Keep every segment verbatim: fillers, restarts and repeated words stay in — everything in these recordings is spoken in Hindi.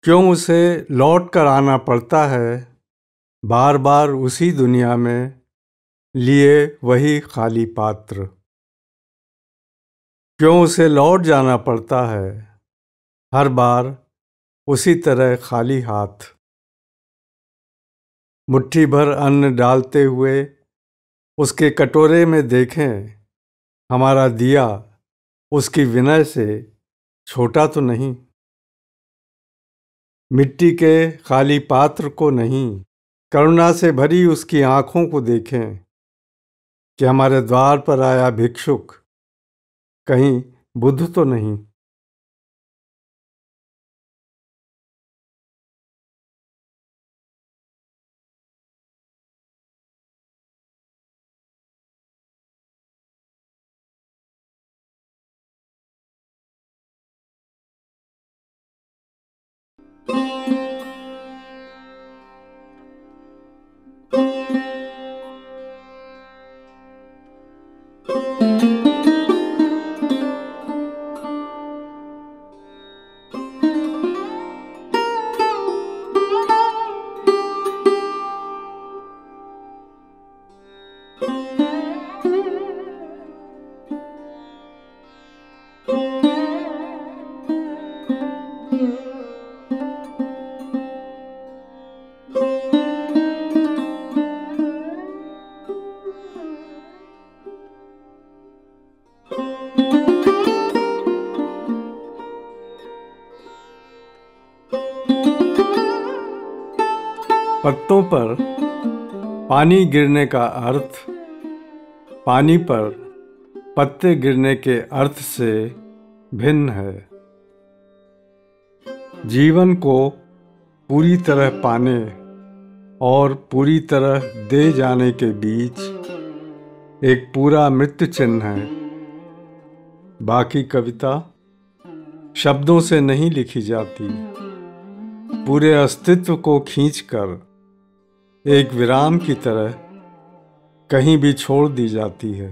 क्यों उसे लौट कर आना पड़ता है बार बार उसी दुनिया में, लिए वही खाली पात्र। क्यों उसे लौट जाना पड़ता है हर बार उसी तरह खाली हाथ। मुट्ठी भर अन्न डालते हुए उसके कटोरे में देखें हमारा दिया उसकी विनय से छोटा तो नहीं। मिट्टी के खाली पात्र को नहीं, करुणा से भरी उसकी आंखों को देखें कि हमारे द्वार पर आया भिक्षुक कहीं बुद्ध तो नहीं। पत्तों पर पानी गिरने का अर्थ पानी पर पत्ते गिरने के अर्थ से भिन्न है। जीवन को पूरी तरह पाने और पूरी तरह दे जाने के बीच एक पूरा मृत्यु चिन्ह है। बाकी कविता शब्दों से नहीं लिखी जाती, पूरे अस्तित्व को खींचकर एक विराम की तरह कहीं भी छोड़ दी जाती है।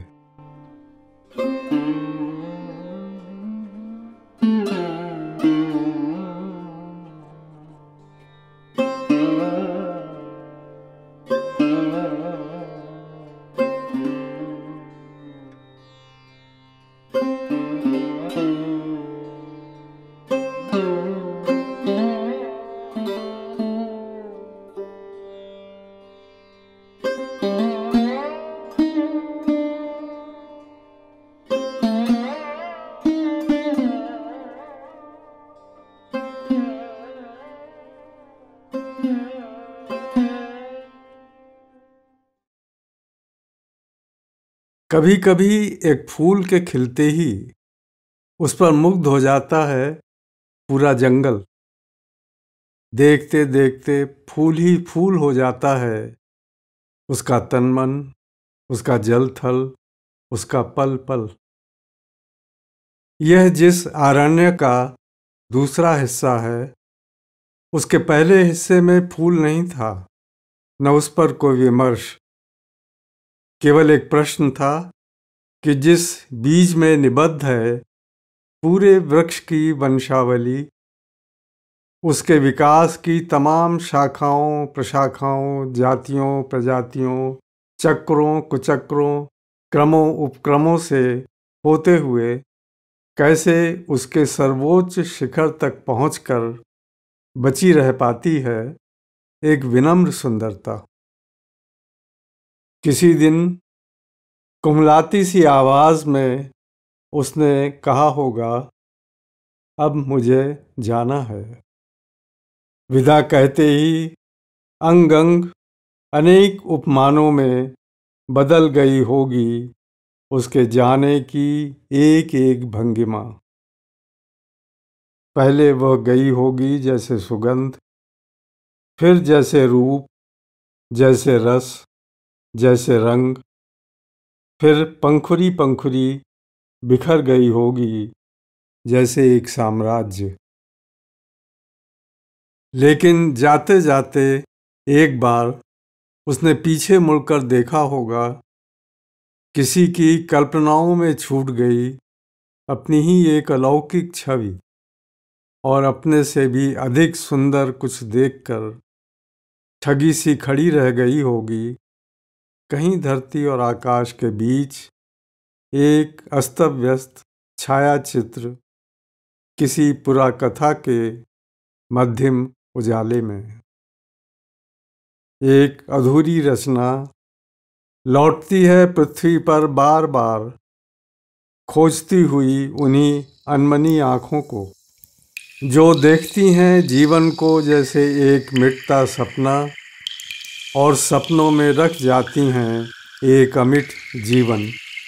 कभी कभी एक फूल के खिलते ही उस पर मुग्ध हो जाता है पूरा जंगल। देखते देखते फूल ही फूल हो जाता है उसका तन मन, उसका जल थल, उसका पल पल। यह जिस आरण्य का दूसरा हिस्सा है, उसके पहले हिस्से में फूल नहीं था, न उस पर कोई विमर्श। केवल एक प्रश्न था कि जिस बीज में निबद्ध है पूरे वृक्ष की वंशावली, उसके विकास की तमाम शाखाओं प्रशाखाओं, जातियों प्रजातियों, चक्रों कुचक्रों, क्रमों उपक्रमों से होते हुए कैसे उसके सर्वोच्च शिखर तक पहुंचकर बची रह पाती है एक विनम्र सुंदरता। किसी दिन कुमलाती सी आवाज में उसने कहा होगा, अब मुझे जाना है। विदा कहते ही अंग अंग अनेक उपमानों में बदल गई होगी उसके जाने की एक एक भंगिमा। पहले वह गई होगी जैसे सुगंध, फिर जैसे रूप, जैसे रस, जैसे रंग, फिर पंखुरी पंखुरी बिखर गई होगी जैसे एक साम्राज्य। लेकिन जाते जाते एक बार उसने पीछे मुड़कर देखा होगा, किसी की कल्पनाओं में छूट गई अपनी ही एक अलौकिक छवि। और अपने से भी अधिक सुंदर कुछ देखकर ठगी सी खड़ी रह गई होगी कहीं धरती और आकाश के बीच, एक अस्त-व्यस्त छाया चित्र किसी पुराकथा के मध्यम उजाले में। एक अधूरी रचना लौटती है पृथ्वी पर बार बार, खोजती हुई उन्हीं अनमनी आँखों को जो देखती हैं जीवन को जैसे एक मिटता सपना और सपनों में रख जाती हैं एक अमिट जीवन।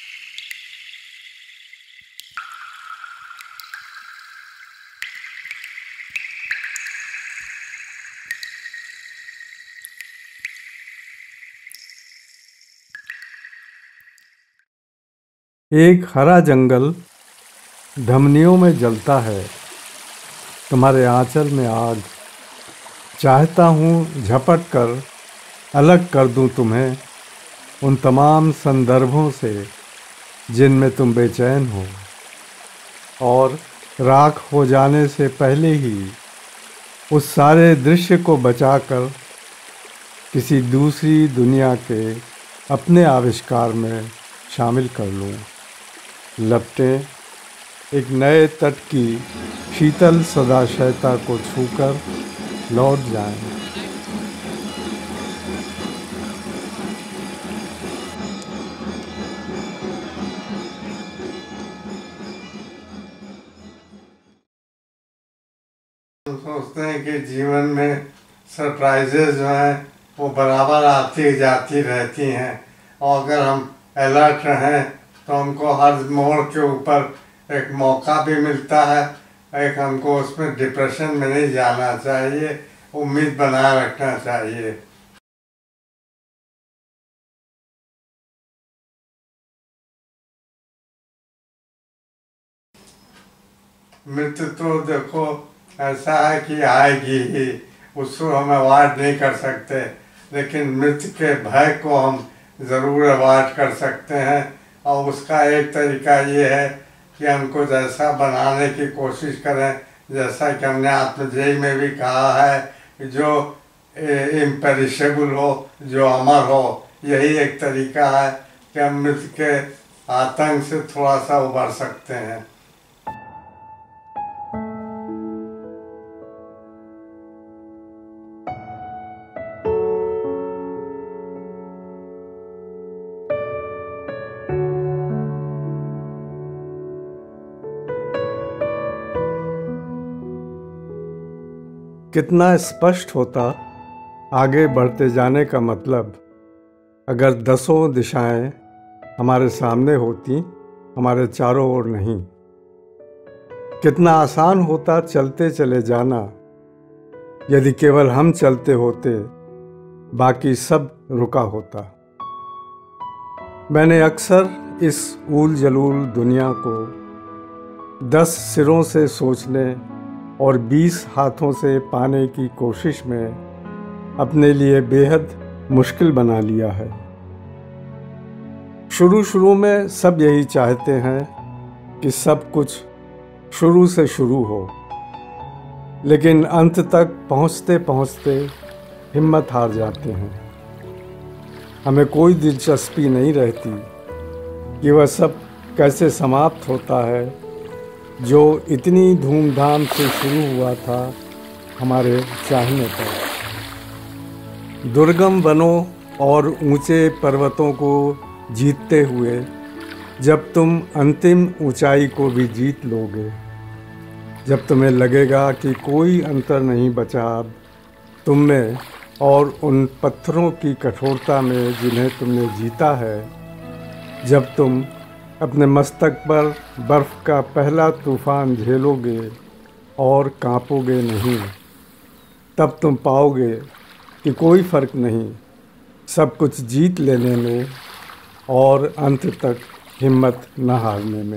एक हरा जंगल धमनियों में जलता है, तुम्हारे आंचल में आग। चाहता हूँ झपट कर अलग कर दूँ तुम्हें उन तमाम संदर्भों से जिनमें तुम बेचैन हो, और राख हो जाने से पहले ही उस सारे दृश्य को बचाकर किसी दूसरी दुनिया के अपने आविष्कार में शामिल कर लूँ। लपटें एक नए तट की शीतल सदाशयता को छूकर लौट जाएं। हम सोचते हैं कि जीवन में सरप्राइजेज जो हैं वो बराबर आती जाती रहती हैं, और अगर हम अलर्ट रहें तो हमको हर मोड़ के ऊपर एक मौका भी मिलता है। एक हमको उसमें डिप्रेशन में नहीं जाना चाहिए, उम्मीद बनाए रखना चाहिए। मृत्यु तो देखो ऐसा है कि आएगी ही, उसको हम अवॉइड नहीं कर सकते, लेकिन मृत्यु के भय को हम ज़रूर अवॉइड कर सकते हैं। और उसका एक तरीका ये है कि हमको जैसा बनाने की कोशिश करें, जैसा कि हमने आत्मजेय में भी कहा है, जो इम्पेरिशेबल हो, जो अमर हो। यही एक तरीका है कि हम मृत्यु के आतंक से थोड़ा सा उबर सकते हैं। कितना स्पष्ट होता आगे बढ़ते जाने का मतलब अगर दसों दिशाएं हमारे सामने होती, हमारे चारों ओर नहीं। कितना आसान होता चलते चले जाना यदि केवल हम चलते होते, बाकी सब रुका होता। मैंने अक्सर इस ऊल जलूल दुनिया को दस सिरों से सोचने और बीस हाथों से पाने की कोशिश में अपने लिए बेहद मुश्किल बना लिया है। शुरू शुरू में सब यही चाहते हैं कि सब कुछ शुरू से शुरू हो, लेकिन अंत तक पहुंचते पहुंचते हिम्मत हार जाते हैं। हमें कोई दिलचस्पी नहीं रहती कि वह सब कैसे समाप्त होता है जो इतनी धूमधाम से शुरू हुआ था हमारे चाहने पर। दुर्गम वनों और ऊंचे पर्वतों को जीतते हुए जब तुम अंतिम ऊंचाई को भी जीत लोगे, जब तुम्हें लगेगा कि कोई अंतर नहीं बचा अब तुम में और उन पत्थरों की कठोरता में जिन्हें तुमने जीता है, जब तुम अपने मस्तक पर बर्फ़ का पहला तूफ़ान झेलोगे और कांपोगे नहीं, तब तुम पाओगे कि कोई फ़र्क नहीं सब कुछ जीत लेने में और अंत तक हिम्मत न हारने में।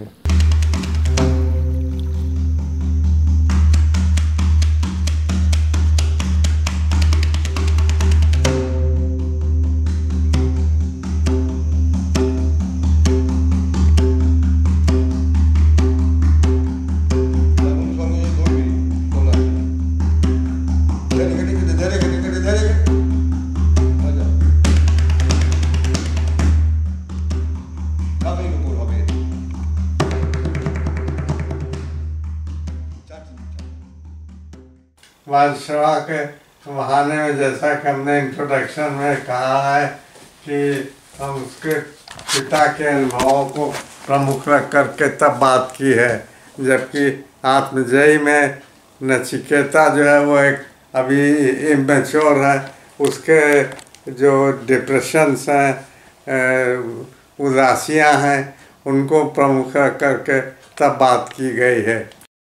समाज सेवा के बहाने में, जैसा कि हमने इंट्रोडक्शन में कहा है कि हम उसके पिता के अनुभवों को प्रमुख रख करके तब बात की है, जबकि आत्मजयी में नचिकेता जो है वो एक अभी इमेच्योर है, उसके जो डिप्रेशंस हैं, उदासियाँ हैं, उनको प्रमुख रख करके तब बात की गई है।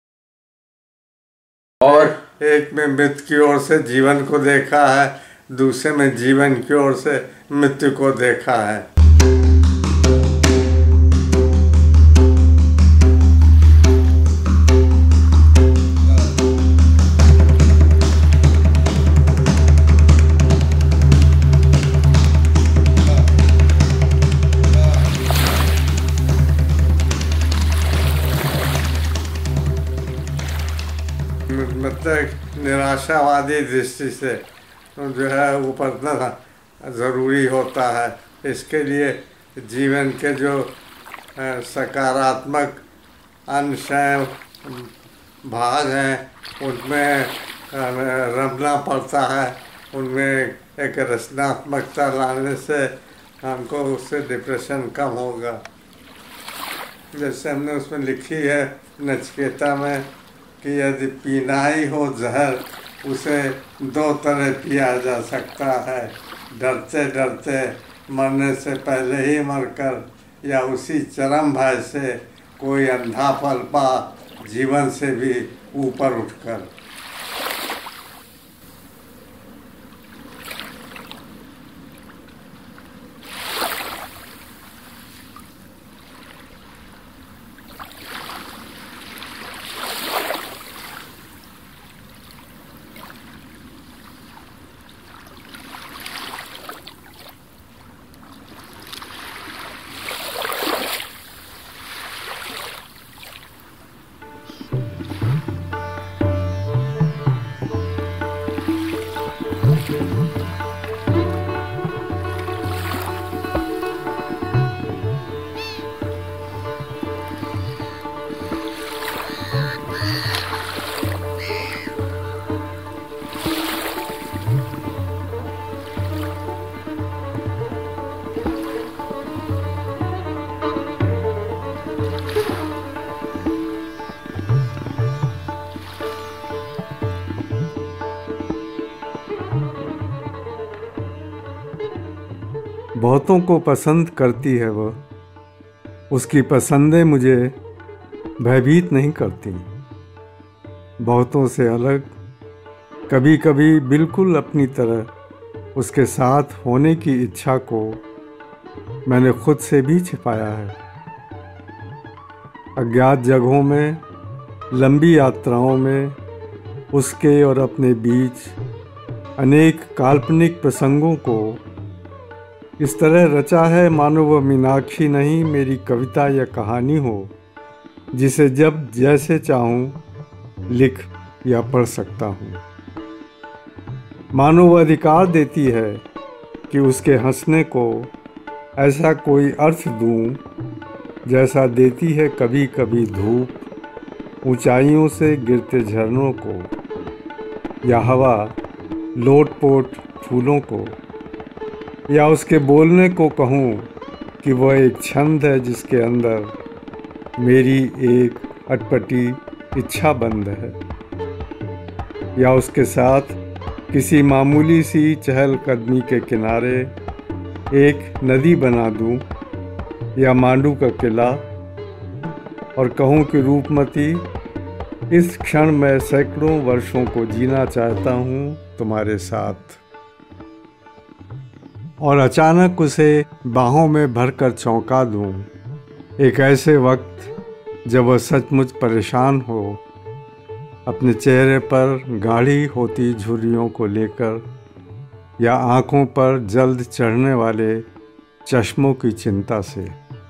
और एक में मृत्यु की ओर से जीवन को देखा है, दूसरे में जीवन की ओर से मृत्यु को देखा है। मतलब निराशावादी दृष्टि से जो है वो पढ़ना ज़रूरी होता है। इसके लिए जीवन के जो सकारात्मक अंश हैं, भाग हैं, उनमें रमना पड़ता है, उनमें एक रचनात्मकता लाने से हमको उससे डिप्रेशन कम होगा। जैसे हमने उसमें लिखी है नचिकेता में कि यदि पीना ही हो जहर, उसे दो तरह पिया जा सकता है, डरते डरते मरने से पहले ही मरकर, या उसी चरम भय से कोई अंधा पल पा जीवन से भी ऊपर उठकर। बहुतों को पसंद करती है वह, उसकी पसंदें मुझे भयभीत नहीं करती। बहुतों से अलग, कभी कभी बिल्कुल अपनी तरह उसके साथ होने की इच्छा को मैंने खुद से भी छिपाया है। अज्ञात जगहों में, लंबी यात्राओं में उसके और अपने बीच अनेक काल्पनिक प्रसंगों को इस तरह रचा है मानो वह मीनाक्षी नहीं, मेरी कविता या कहानी हो, जिसे जब जैसे चाहूँ लिख या पढ़ सकता हूँ। मानो वह अधिकार देती है कि उसके हंसने को ऐसा कोई अर्थ दूँ जैसा देती है कभी कभी धूप ऊंचाइयों से गिरते झरनों को, या हवा लोट-पोट फूलों को, या उसके बोलने को कहूँ कि वह एक छंद है जिसके अंदर मेरी एक अटपटी इच्छा बंद है, या उसके साथ किसी मामूली सी चहलकदमी के किनारे एक नदी बना दूँ, या मांडू का किला, और कहूँ कि रूपमती, इस क्षण मैं सैकड़ों वर्षों को जीना चाहता हूँ तुम्हारे साथ। और अचानक उसे बाहों में भरकर चौंका दूँ, एक ऐसे वक्त जब वह सचमुच परेशान हो, अपने चेहरे पर गाढ़ी होती झुर्रियों को लेकर, या आँखों पर जल्द चढ़ने वाले चश्मों की चिंता से।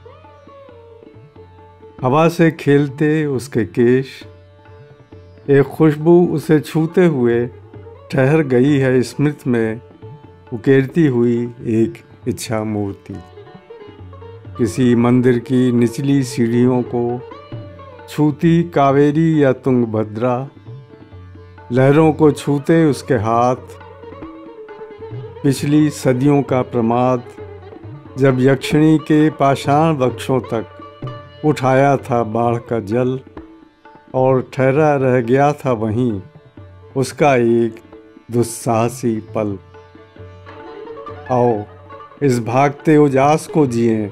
हवा से खेलते उसके केश, एक खुशबू उसे छूते हुए ठहर गई है स्मृति में उकेरती हुई एक इच्छा मूर्ति। किसी मंदिर की निचली सीढ़ियों को छूती कावेरी या तुंगभद्रा, लहरों को छूते उसके हाथ, पिछली सदियों का प्रमाद, जब यक्षिणी के पाषाण वक्षों तक उठाया था बाढ़ का जल, और ठहरा रह गया था वहीं उसका एक दुस्साहसी पल। आओ इस भागते उजास को जिएं,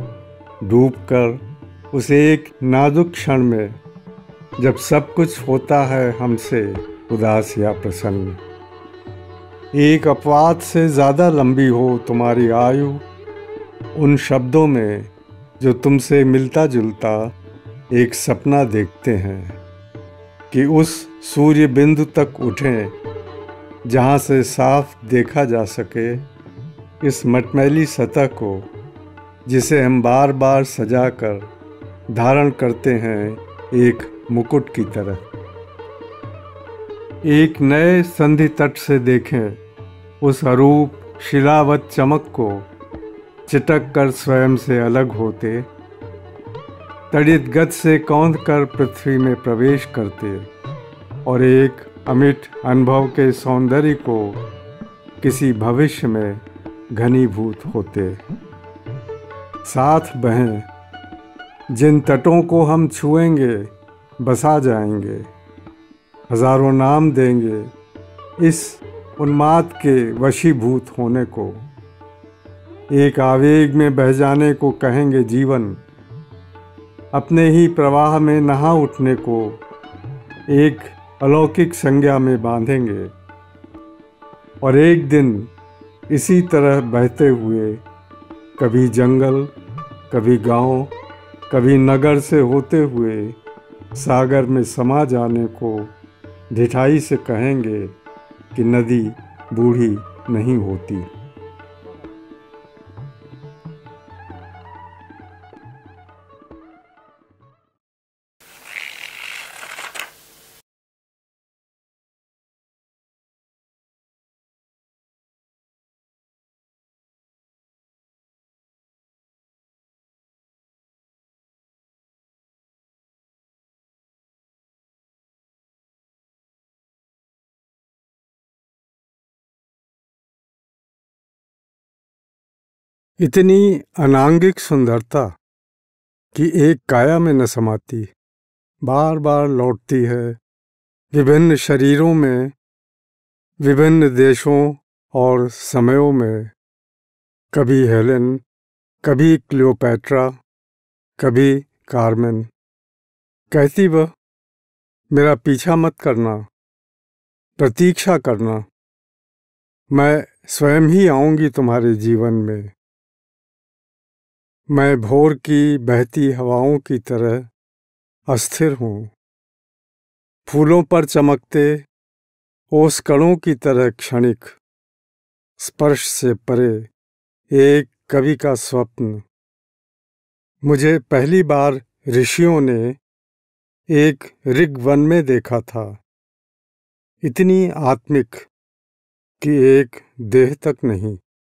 डूबकर उस एक नाजुक क्षण में, जब सब कुछ होता है हमसे उदास या प्रसन्न। एक अपवाद से ज़्यादा लंबी हो तुम्हारी आयु, उन शब्दों में जो तुमसे मिलता जुलता एक सपना देखते हैं कि उस सूर्य बिंदु तक उठें जहाँ से साफ देखा जा सके इस मटमैली सतह को, जिसे हम बार बार सजाकर धारण करते हैं एक मुकुट की तरह। एक नए संधि तट से देखें उस अरूप शिलावत चमक को, चिटक कर स्वयं से अलग होते, तड़ित गति से कौंध कर पृथ्वी में प्रवेश करते, और एक अमिट अनुभव के सौंदर्य को किसी भविष्य में घनीभूत होते। साथ बहें, जिन तटों को हम छुएंगे बसा जाएंगे, हजारों नाम देंगे इस उन्माद के वशीभूत होने को। एक आवेग में बह जाने को कहेंगे जीवन, अपने ही प्रवाह में नहा उठने को एक अलौकिक संज्ञा में बांधेंगे, और एक दिन इसी तरह बहते हुए कभी जंगल, कभी गांव, कभी नगर से होते हुए सागर में समा जाने को ढिठाई से कहेंगे कि नदी बूढ़ी नहीं होती। इतनी अनांगिक सुंदरता कि एक काया में न समाती, बार बार लौटती है विभिन्न शरीरों में, विभिन्न देशों और समयों में। कभी हेलेन, कभी क्लियोपैट्रा, कभी कार्मेन। कहती वह, मेरा पीछा मत करना, प्रतीक्षा करना, मैं स्वयं ही आऊंगी तुम्हारे जीवन में। मैं भोर की बहती हवाओं की तरह अस्थिर हूँ, फूलों पर चमकते ओस कणों की तरह क्षणिक, स्पर्श से परे एक कवि का स्वप्न। मुझे पहली बार ऋषियों ने एक ऋग्वन में देखा था, इतनी आत्मिक कि एक देह तक नहीं।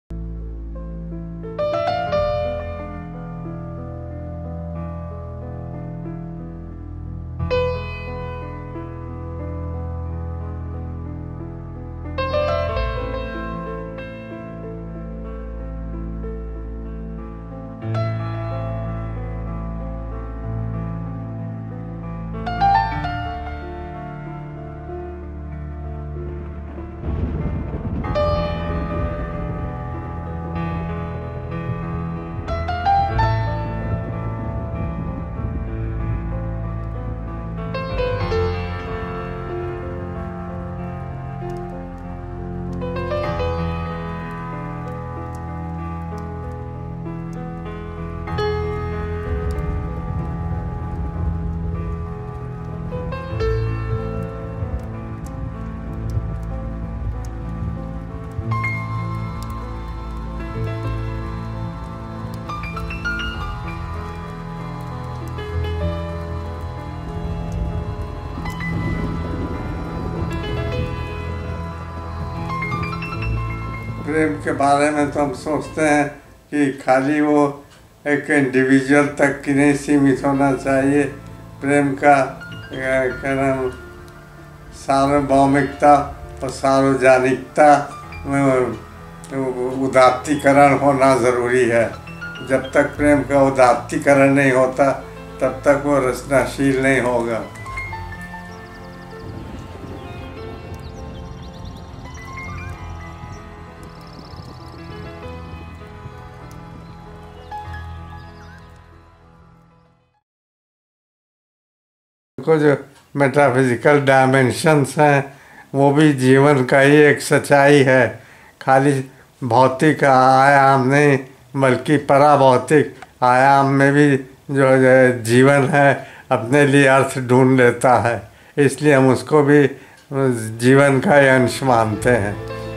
प्रेम के बारे में तो हम सोचते हैं कि खाली वो एक इंडिविजुअल तक की नहीं सीमित होना चाहिए। प्रेम का क्या नाम सार्वभौमिकता और सार्वजनिकता में उदात्तीकरण होना ज़रूरी है। जब तक प्रेम का उदात्तीकरण नहीं होता तब तक वो रचनाशील नहीं होगा। को जो मेटाफिजिकल डायमेंशंस हैं वो भी जीवन का ही एक सच्चाई है। खाली भौतिक आयाम नहीं बल्कि पराभौतिक आयाम में भी जो जीवन है अपने लिए अर्थ ढूंढ लेता है, इसलिए हम उसको भी जीवन का ही अंश मानते हैं।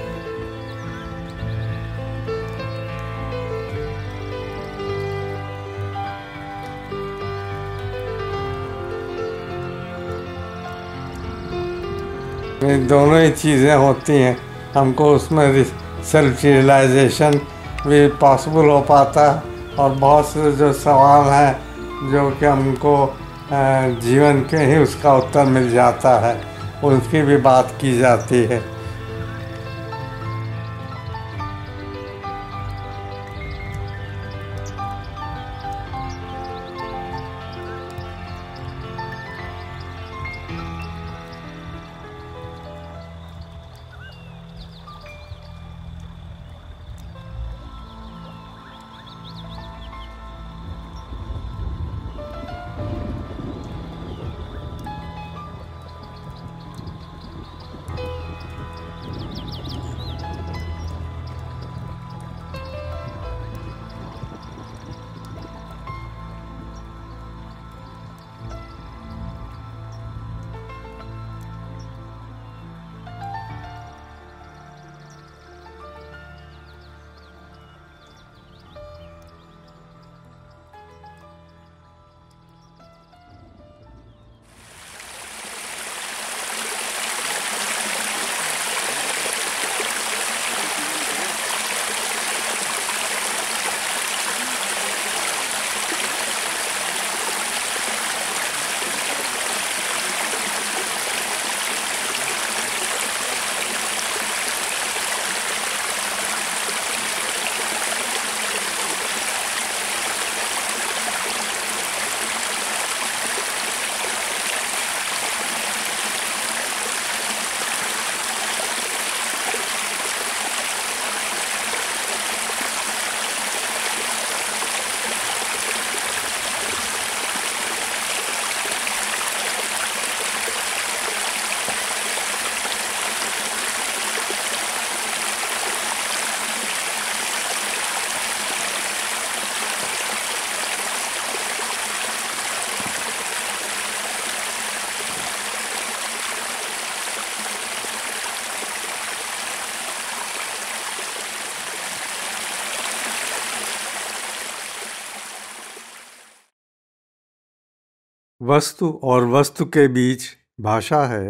दोनों ही चीज़ें होती हैं, हमको उसमें सेल्फ रियलाइजेशन भी पॉसिबल हो पाता है और बहुत से जो सवाल हैं जो कि हमको जीवन के ही उसका उत्तर मिल जाता है, उनकी भी बात की जाती है। वस्तु और वस्तु के बीच भाषा है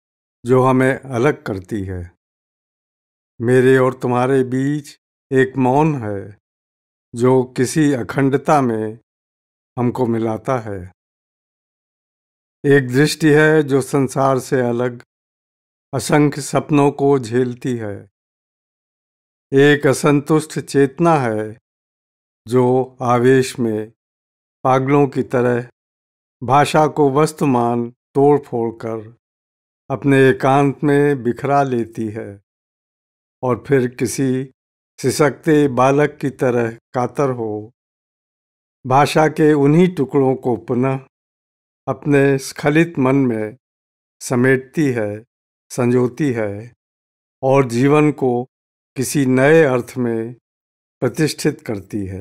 जो हमें अलग करती है। मेरे और तुम्हारे बीच एक मौन है जो किसी अखंडता में हमको मिलाता है। एक दृष्टि है जो संसार से अलग असंख्य सपनों को झेलती है। एक असंतुष्ट चेतना है जो आवेश में पागलों की तरह भाषा को वस्तुमान तोड़ फोड़ कर अपने एकांत में बिखरा लेती है और फिर किसी सिसकते बालक की तरह कातर हो भाषा के उन्हीं टुकड़ों को पुनः अपने स्खलित मन में समेटती है, संजोती है और जीवन को किसी नए अर्थ में प्रतिष्ठित करती है।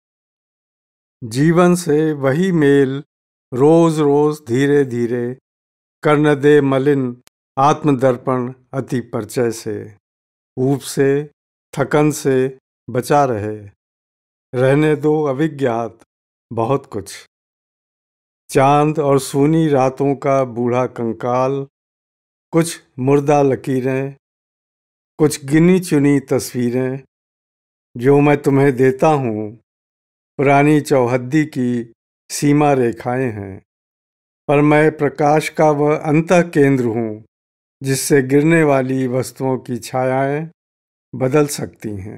जीवन से वही मेल रोज रोज धीरे धीरे कर्ण दे मलिन आत्मदर्पण अति परिचय से, ऊब से, थकन से बचा रहे। रहने दो अविज्ञात बहुत कुछ। चांद और सूनी रातों का बूढ़ा कंकाल, कुछ मुर्दा लकीरें, कुछ गिनी चुनी तस्वीरें जो मैं तुम्हें देता हूँ, पुरानी चौहद्दी की सीमा रेखाएं हैं। पर मैं प्रकाश का वह अंतः केंद्र हूँ जिससे गिरने वाली वस्तुओं की छायाएं बदल सकती हैं।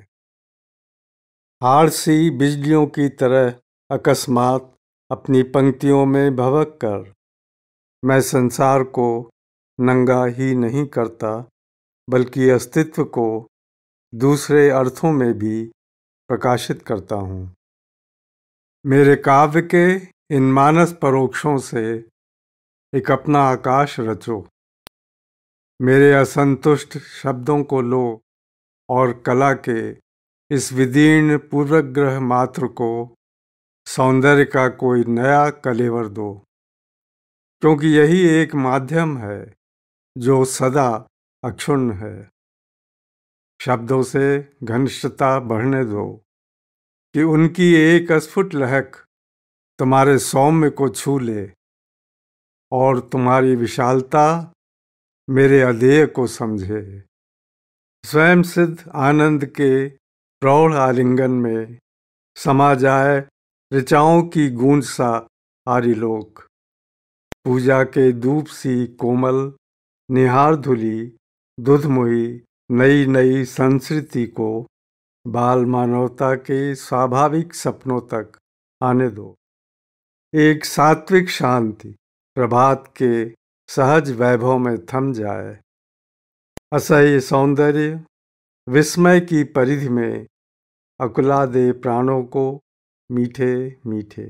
हाड़ सी बिजलियों की तरह अकस्मात अपनी पंक्तियों में भभक कर मैं संसार को नंगा ही नहीं करता, बल्कि अस्तित्व को दूसरे अर्थों में भी प्रकाशित करता हूँ। मेरे काव्य के इन मानस परोक्षों से एक अपना आकाश रचो। मेरे असंतुष्ट शब्दों को लो और कला के इस विदीर्ण पूर्वग्रह मात्र को सौंदर्य का कोई नया कलेवर दो, क्योंकि यही एक माध्यम है जो सदा अक्षुण्ण है। शब्दों से घनिष्ठता बढ़ने दो कि उनकी एक अस्फुट लहक तुम्हारे सौम्य को छू ले और तुम्हारी विशालता मेरे अधेय को समझे। स्वयं सिद्ध आनंद के प्रौढ़ आलिंगन में समा जाए ऋचाओं की गूंज सा आरिलोक। पूजा के धूप सी कोमल निहार धुली दुधमुही नई नई संस्कृति को बाल मानवता के स्वाभाविक सपनों तक आने दो। एक सात्विक शांति प्रभात के सहज वैभव में थम जाए। असह्य सौंदर्य विस्मय की परिधि में अकुला दे प्राणों को मीठे मीठे।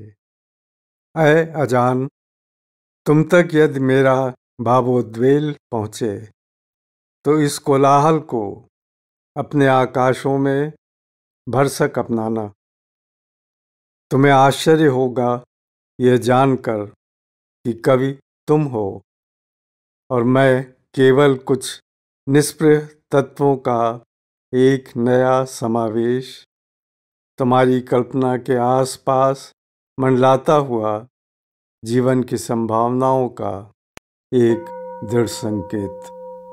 ऐ अजान, तुम तक यदि मेरा भावोद्वेल पहुँचे तो इस कोलाहल को अपने आकाशों में भरसक अपनाना। तुम्हें आश्चर्य होगा यह जानकर कि कवि तुम हो और मैं केवल कुछ निष्प्रह तत्वों का एक नया समावेश, तुम्हारी कल्पना के आसपास मंडलाता हुआ जीवन की संभावनाओं का एक दृढ़ संकेत।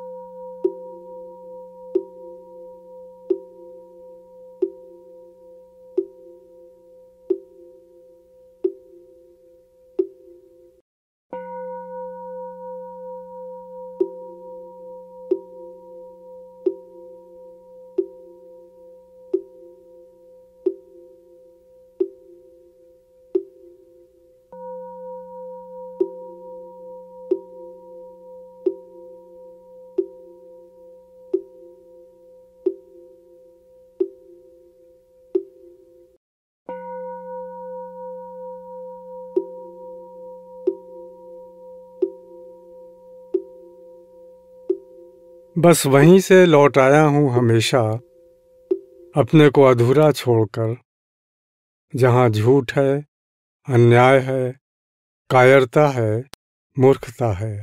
बस वहीं से लौट आया हूँ हमेशा, अपने को अधूरा छोड़कर, जहाँ झूठ है, अन्याय है, कायरता है, मूर्खता है।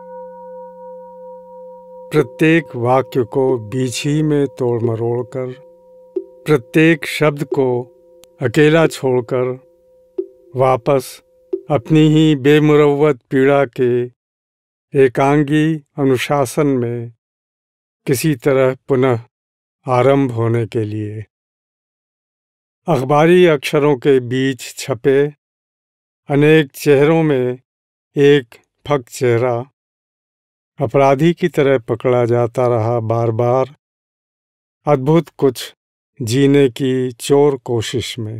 प्रत्येक वाक्य को बीच ही में तोड़ मरोड़ कर, प्रत्येक शब्द को अकेला छोड़कर वापस अपनी ही बेमुरव्वत पीड़ा के एकांगी अनुशासन में किसी तरह पुनः आरंभ होने के लिए। अखबारी अक्षरों के बीच छपे अनेक चेहरों में एक फक चेहरा अपराधी की तरह पकड़ा जाता रहा बार बार, अद्भुत कुछ जीने की चोर कोशिश में।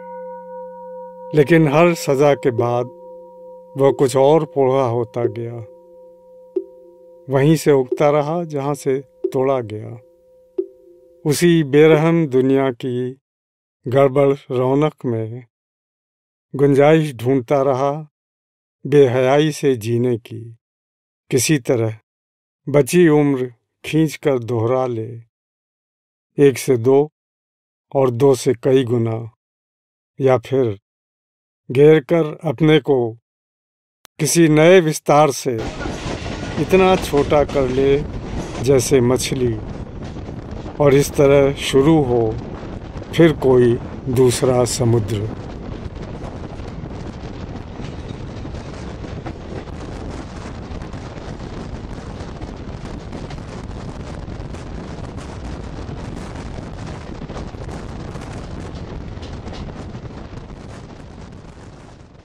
लेकिन हर सजा के बाद वह कुछ और पोढ़ा होता गया, वहीं से उगता रहा जहां से तोड़ा गया। उसी बेरहम दुनिया की गड़बड़ रौनक में गुंजाइश ढूंढता रहा बेहयाई से जीने की। किसी तरह बची उम्र खींचकर दोहरा ले, एक से दो और दो से कई गुना, या फिर घेर कर अपने को किसी नए विस्तार से इतना छोटा कर ले जैसे मछली, और इस तरह शुरू हो फिर कोई दूसरा समुद्र।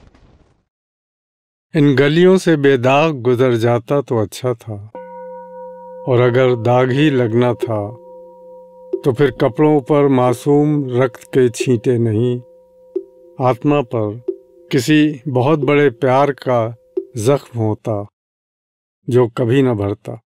इन गलियों से बेदाग गुजर जाता तो अच्छा था। और अगर दाग ही लगना था तो फिर कपड़ों पर मासूम रक्त के छींटे नहीं, आत्मा पर किसी बहुत बड़े प्यार का जख्म होता जो कभी न भरता।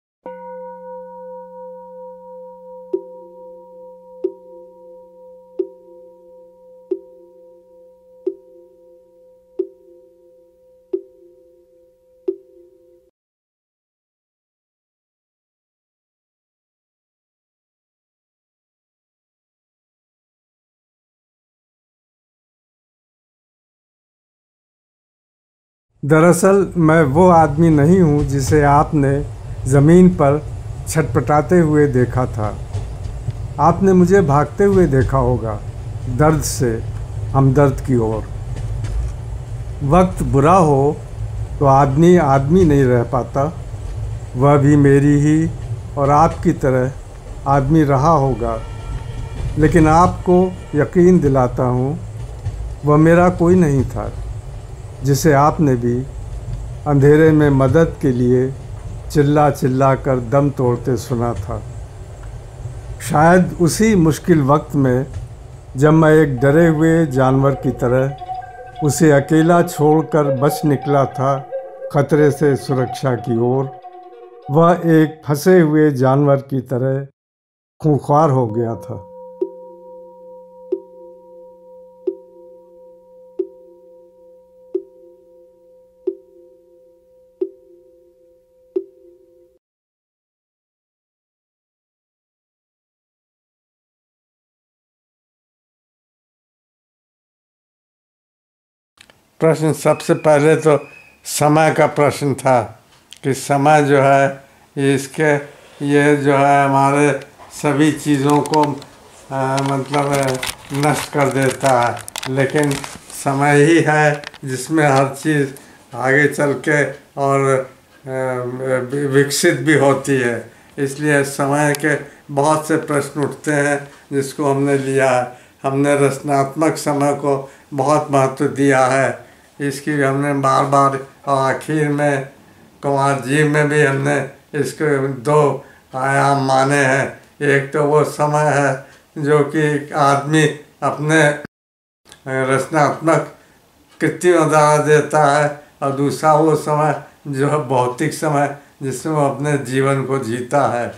दरअसल मैं वो आदमी नहीं हूँ जिसे आपने ज़मीन पर छटपटाते हुए देखा था। आपने मुझे भागते हुए देखा होगा, दर्द से हमदर्द की ओर। वक्त बुरा हो तो आदमी आदमी नहीं रह पाता। वह भी मेरी ही और आपकी तरह आदमी रहा होगा, लेकिन आपको यकीन दिलाता हूँ वह मेरा कोई नहीं था जिसे आपने भी अंधेरे में मदद के लिए चिल्ला चिल्ला कर दम तोड़ते सुना था। शायद उसी मुश्किल वक्त में जब मैं एक डरे हुए जानवर की तरह उसे अकेला छोड़कर बच निकला था खतरे से सुरक्षा की ओर, वह एक फंसे हुए जानवर की तरह खूंखार हो गया था। प्रश्न सबसे पहले तो समय का प्रश्न था कि समय जो है इसके ये जो है हमारे सभी चीज़ों को आ, मतलब नष्ट कर देता है, लेकिन समय ही है जिसमें हर चीज़ आगे चल के और आ, विकसित भी होती है। इसलिए समय के बहुत से प्रश्न उठते हैं जिसको हमने लिया है। हमने रचनात्मक समय को बहुत महत्व दिया है, इसकी हमने बार बार और आखिर में कुंवर जी में भी हमने इसके दो आयाम माने हैं। एक तो वो समय है जो कि आदमी अपने रचनात्मक कृतियों द्वारा देता है, और दूसरा वो समय जो है भौतिक समय जिसमें वो अपने जीवन को जीता है।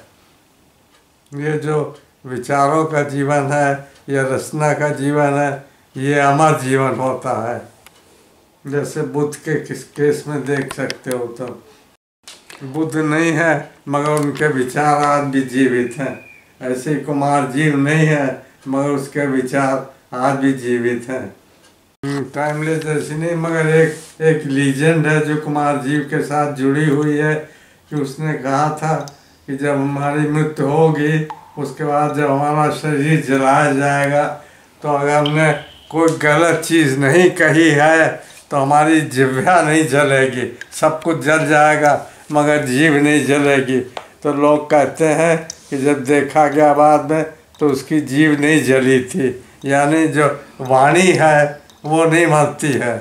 ये जो विचारों का जीवन है या रचना का जीवन है, ये अमर जीवन होता है। जैसे बुद्ध के किस केस में देख सकते हो, तो बुद्ध नहीं है मगर उनके विचार आज भी जीवित हैं। ऐसे ही कुमार जीव नहीं है मगर उसके विचार आज भी जीवित हैं। टाइमलेस ऐसी नहीं, मगर एक एक लीजेंड है जो कुमार जीव के साथ जुड़ी हुई है कि उसने कहा था कि जब हमारी मृत्यु होगी उसके बाद जब हमारा शरीर जलाया जाएगा तो अगर हमने कोई गलत चीज़ नहीं कही है तो हमारी जिह्वा नहीं जलेगी। सब कुछ जल जाएगा मगर जीभ नहीं जलेगी। तो लोग कहते हैं कि जब देखा गया बाद में तो उसकी जीभ नहीं जली थी, यानी जो वाणी है वो नहीं मरती है,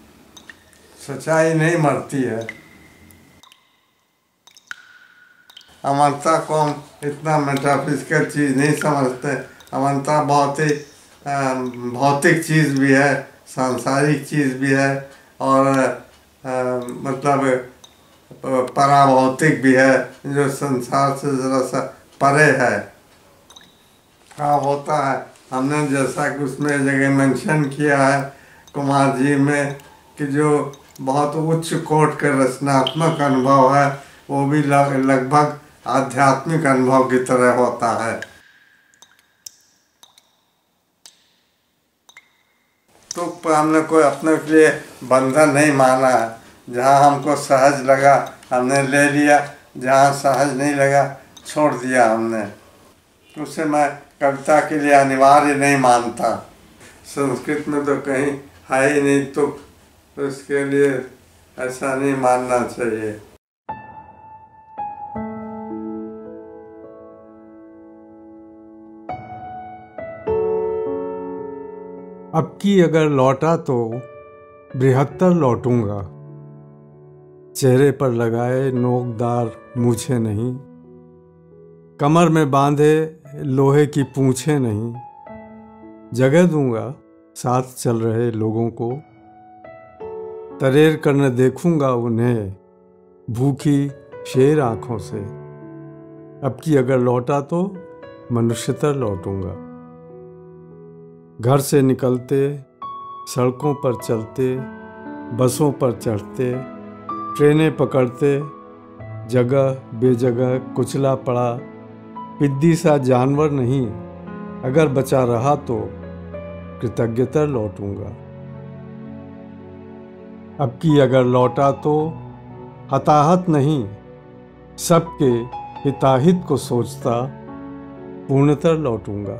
सच्चाई नहीं मरती है। अमरता को हम इतना मेटाफिजिकल चीज़ नहीं समझते। अमरता बहुत ही भौतिक चीज़ भी है, सांसारिक चीज़ भी है, और आ, मतलब पराभौतिक भी है जो संसार से ज़रा सा परे है। क्या होता है, हमने जैसा कि उसमें जगह मेंशन किया है कुमार जी में कि जो बहुत उच्च कोट का रचनात्मक अनुभव है वो भी लगभग आध्यात्मिक अनुभव की तरह होता है। तो हमने कोई अपने के लिए बंधन नहीं माना है। जहाँ हमको सहज लगा हमने ले लिया, जहाँ सहज नहीं लगा छोड़ दिया हमने। उसे मैं कविता के लिए अनिवार्य नहीं मानता। संस्कृत में तो कहीं है ही नहीं तुक, तो इसके लिए ऐसा नहीं मानना चाहिए। अब की अगर लौटा तो बृहत्तर लौटूंगा, चेहरे पर लगाए नोकदार मूछें नहीं, कमर में बांधे लोहे की पूंछें नहीं, जगह दूंगा साथ चल रहे लोगों को, तरेर करने देखूंगा उन्हें भूखी शेर आंखों से। अब की अगर लौटा तो मनुष्यतर लौटूंगा। घर से निकलते, सड़कों पर चलते, बसों पर चढ़ते, ट्रेनें पकड़ते, जगह बेजगह कुचला पड़ा पिद्दी सा जानवर नहीं, अगर बचा रहा तो कृतज्ञता लौटूंगा। अब की अगर लौटा तो हताहत नहीं, सबके हिताहित को सोचता पूर्णतर लौटूंगा।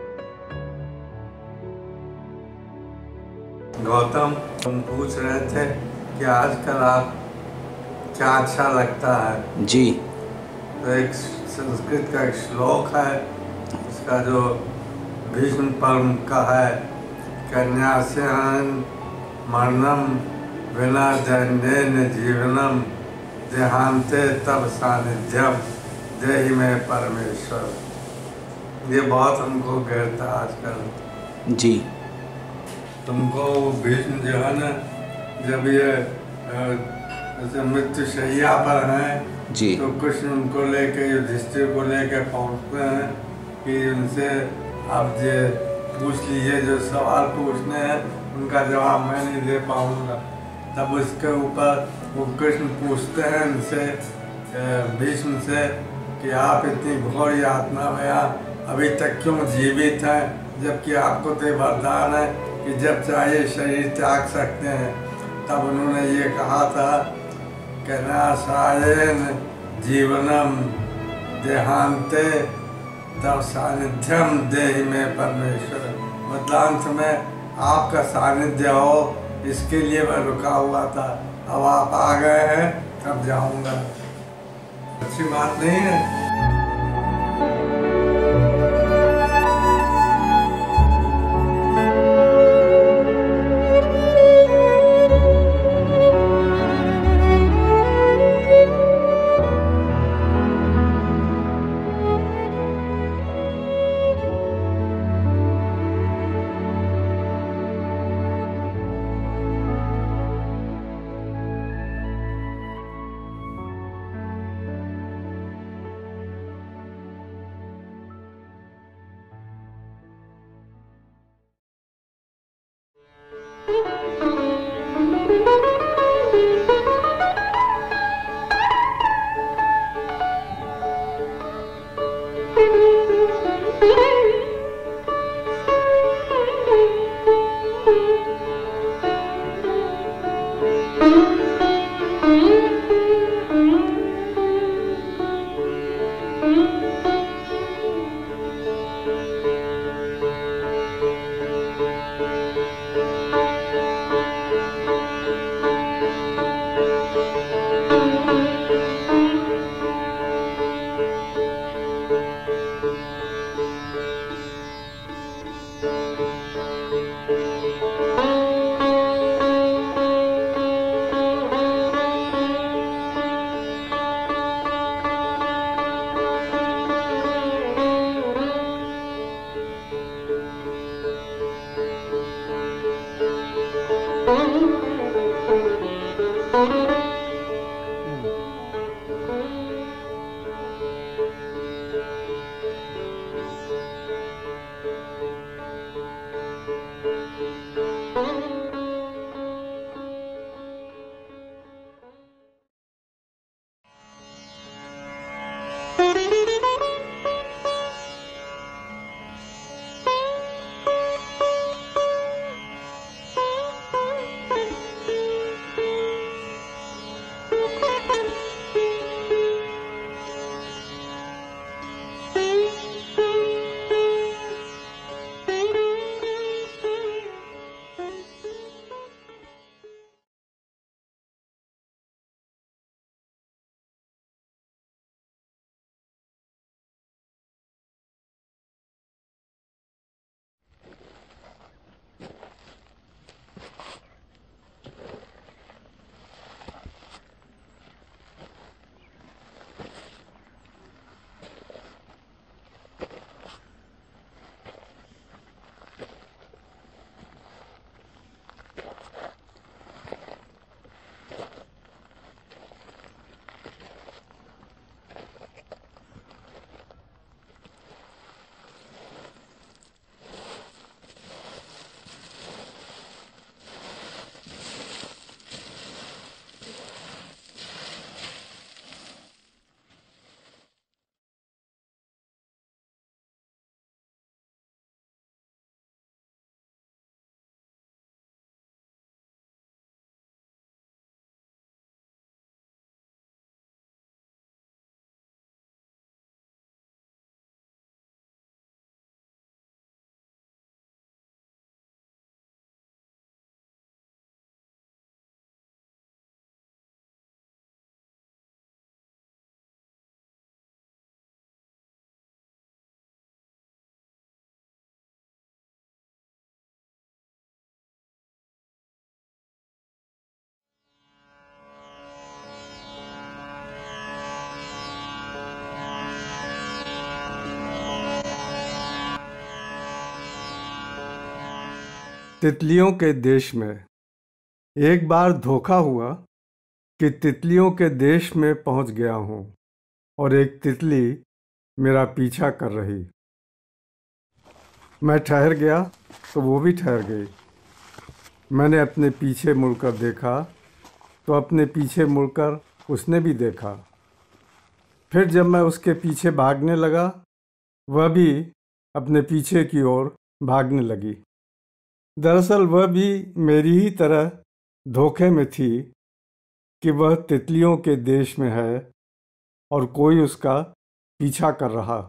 गौतम, तुम पूछ रहे थे कि आजकल आप क्या अच्छा लगता है। जी। तो एक संस्कृत का एक श्लोक है, उसका जो भीष्म पर्व का है, कन्यास्यान् मरणम विना दैन्येन जीवनम देहांते तब सानिध्यम देहि में परमेश्वर। ये बहुत हमको घेरता आजकल। जी। तुमको भीष्म जो है ना, जब ये जैसे मृत्यु शैया पर हैं जी, तो कुछ उनको लेके युधिष्ठिर को लेके पहुंचते हैं कि उनसे आप ये पूछ लीजिए, जो सवाल पूछने हैं उनका जवाब मैं नहीं दे पाऊंगा। तब उसके ऊपर वो कृष्ण पूछते हैं उनसे, भीष्म से, कि आप इतनी घोर यातना में अभी तक क्यों जीवित हैं, जबकि आपको तो वरदान है कि जब चाहे शरीर त्याग सकते हैं। तब उन्होंने ये कहा था कि नाशायन जीवनम देहांते तब सानिध्यम देहि में परमेश्वर। मतलांत में आपका सानिध्य हो, इसके लिए मैं रुका हुआ था। अब आप आ गए हैं, अब जाऊंगा। अच्छी बात नहीं है। तितलियों के देश में एक बार धोखा हुआ कि तितलियों के देश में पहुंच गया हूं और एक तितली मेरा पीछा कर रही। मैं ठहर गया तो वो भी ठहर गई। मैंने अपने पीछे मुड़कर देखा तो अपने पीछे मुड़कर उसने भी देखा। फिर जब मैं उसके पीछे भागने लगा, वह भी अपने पीछे की ओर भागने लगी। दरअसल वह भी मेरी ही तरह धोखे में थी कि वह तितलियों के देश में है और कोई उसका पीछा कर रहा।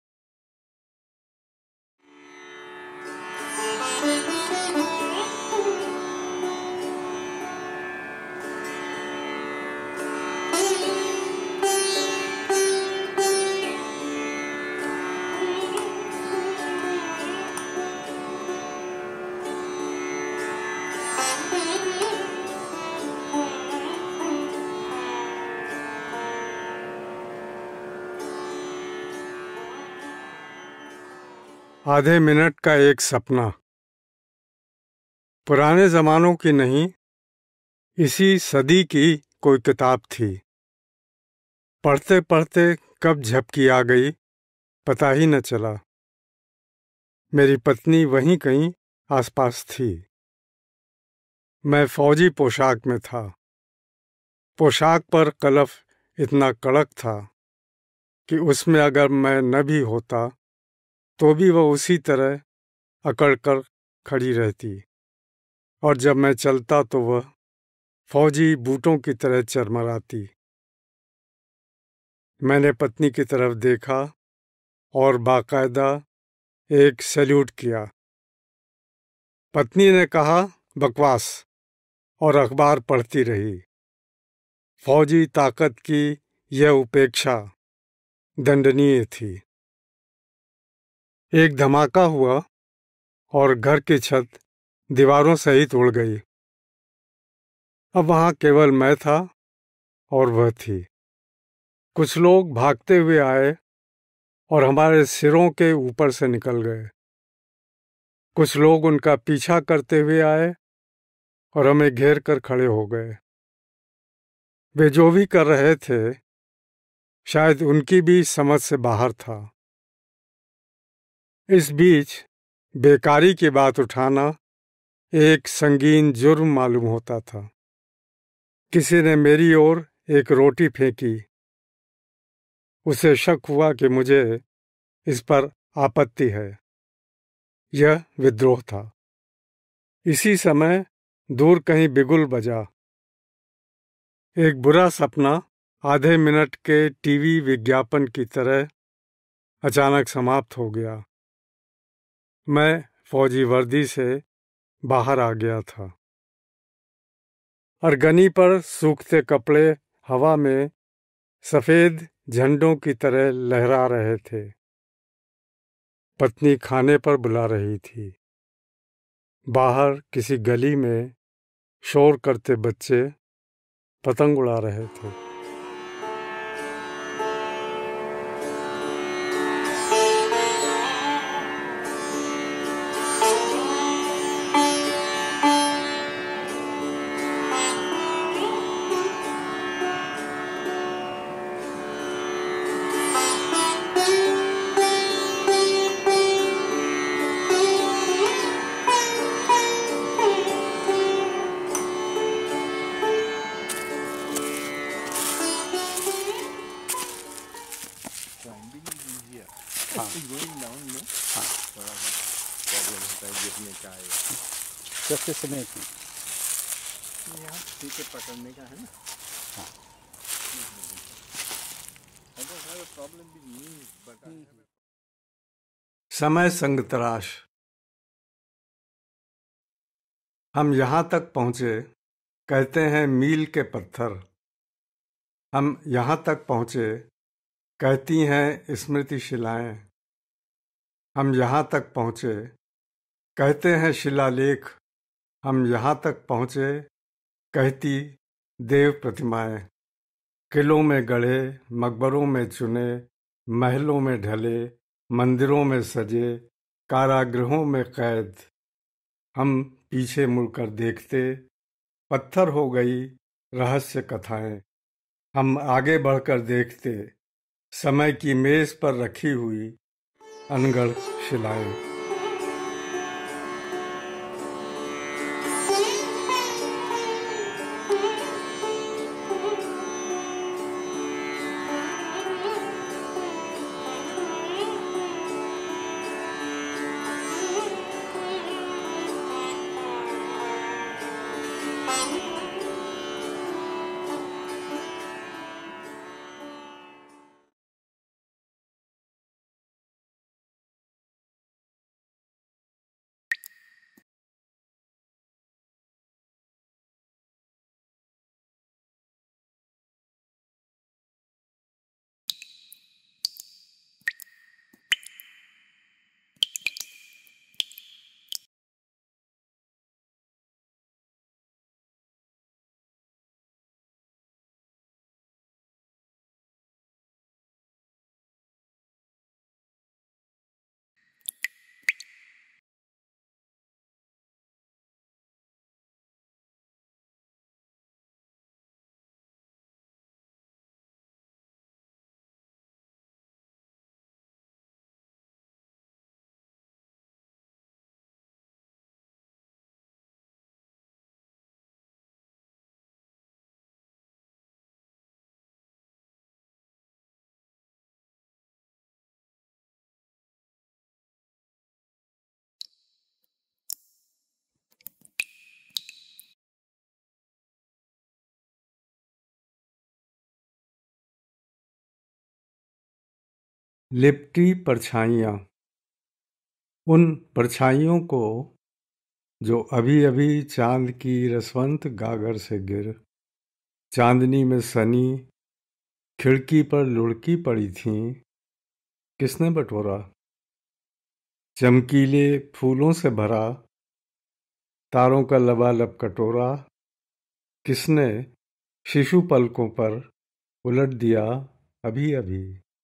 आधे मिनट का एक सपना। पुराने जमानों की नहीं, इसी सदी की कोई किताब थी। पढ़ते पढ़ते कब झपकी आ गई पता ही न चला। मेरी पत्नी वहीं कहीं आसपास थी। मैं फौजी पोशाक में था। पोशाक पर कलफ इतना कड़क था कि उसमें अगर मैं न भी होता तो भी वह उसी तरह अकड़ कर खड़ी रहती, और जब मैं चलता तो वह फौजी बूटों की तरह चरमराती। मैंने पत्नी की तरफ देखा और बाकायदा एक सैल्यूट किया। पत्नी ने कहा, बकवास, और अखबार पढ़ती रही। फौजी ताकत की यह उपेक्षा दंडनीय थी। एक धमाका हुआ और घर की छत दीवारों सहित उड़ गई। अब वहां केवल मैं था और वह थी। कुछ लोग भागते हुए आए और हमारे सिरों के ऊपर से निकल गए। कुछ लोग उनका पीछा करते हुए आए और हमें घेर कर खड़े हो गए। वे जो भी कर रहे थे शायद उनकी भी समझ से बाहर था। इस बीच बेकारी की बात उठाना एक संगीन जुर्म मालूम होता था। किसी ने मेरी ओर एक रोटी फेंकी। उसे शक हुआ कि मुझे इस पर आपत्ति है। यह विद्रोह था। इसी समय दूर कहीं बिगुल बजा। एक बुरा सपना आधे मिनट के टीवी विज्ञापन की तरह अचानक समाप्त हो गया। मैं फौजी वर्दी से बाहर आ गया था। अरगनी पर सूखते कपड़े हवा में सफेद झंडों की तरह लहरा रहे थे। पत्नी खाने पर बुला रही थी। बाहर किसी गली में शोर करते बच्चे पतंग उड़ा रहे थे। कैसे समय की यहाँ ठीक है, पकड़ने का है ना। हाँ। समय संग तराश। हम यहाँ तक पहुँचे, कहते हैं मील के पत्थर। हम यहाँ तक पहुँचे, कहती हैं स्मृति शिलाएं। हम यहाँ तक पहुँचे, कहते हैं शिलालेख। हम यहाँ तक पहुँचे, कहती देव प्रतिमाएं। किलों में गढ़े, मकबरों में चुने, महलों में ढले, मंदिरों में सजे, कारागृहों में कैद। हम पीछे मुड़कर देखते, पत्थर हो गई रहस्य कथाएं। हम आगे बढ़कर देखते, समय की मेज पर रखी हुई अनगढ़ शिलाएं। लिपटी परछाइयाँ, उन परछाइयों को जो अभी अभी चांद की रसवंत गागर से गिर चांदनी में सनी खिड़की पर लुढ़की पड़ी थीं, किसने बटोरा? चमकीले फूलों से भरा तारों का लबालब कटोरा किसने शिशु पलकों पर उलट दिया अभी अभी?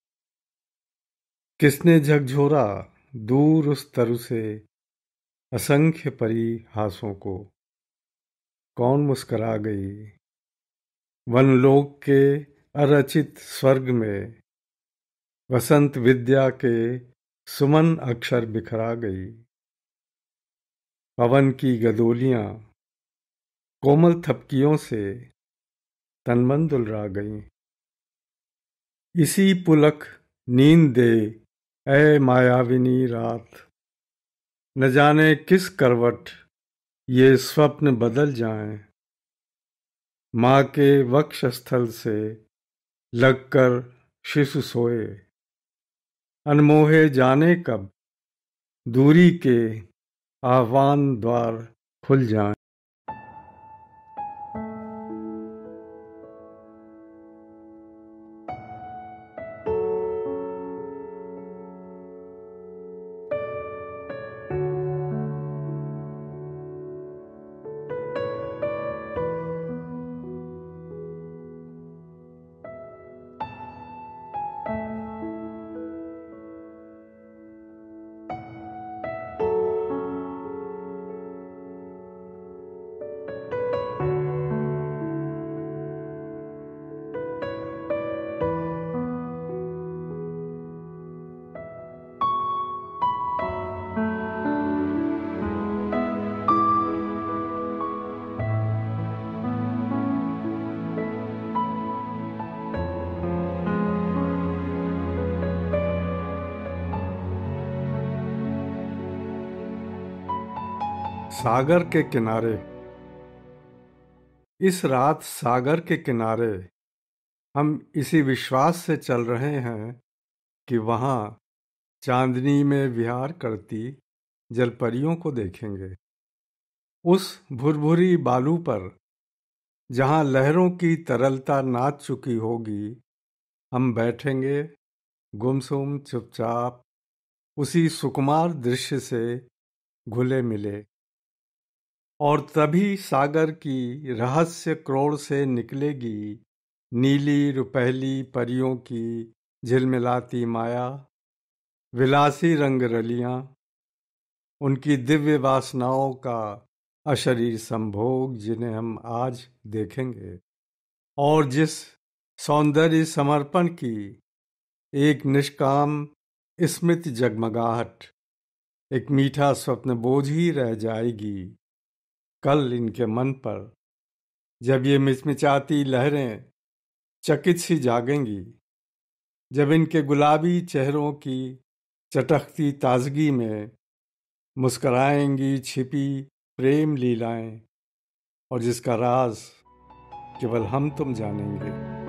किसने झकझोरा दूर उस तरु से असंख्य परिहासों को? कौन मुस्करा गई वनलोक के अरचित स्वर्ग में? वसंत विद्या के सुमन अक्षर बिखरा गई। पवन की गदोलियां कोमल थपकियों से तनमन दुलरा गईं। इसी पुलक नींद दे ऐ मायाविनी रात, न जाने किस करवट ये स्वप्न बदल जाएं। माँ के वक्षस्थल से लगकर शिशु सोए, अनमोहे जाने कब दूरी के आह्वान द्वार खुल जाएं। सागर के किनारे। इस रात सागर के किनारे हम इसी विश्वास से चल रहे हैं कि वहाँ चांदनी में विहार करती जलपरियों को देखेंगे। उस भुरभुरी बालू पर जहाँ लहरों की तरलता नाच चुकी होगी, हम बैठेंगे गुमसुम चुपचाप उसी सुकुमार दृश्य से घुले मिले। और तभी सागर की रहस्य क्रोड़ से निकलेगी नीली रुपहली परियों की झिलमिलाती माया, विलासी रंग रलियां, उनकी दिव्य वासनाओं का अशरीर संभोग जिन्हें हम आज देखेंगे, और जिस सौंदर्य समर्पण की एक निष्काम स्मृति जगमगाहट, एक मीठा स्वप्न बोझ ही रह जाएगी कल इनके मन पर, जब ये मिचमिचाती लहरें चकित सी जागेंगी, जब इनके गुलाबी चेहरों की चटकती ताजगी में मुस्कराएंगी छिपी प्रेम लीलाएं, और जिसका राज केवल हम तुम जानेंगे।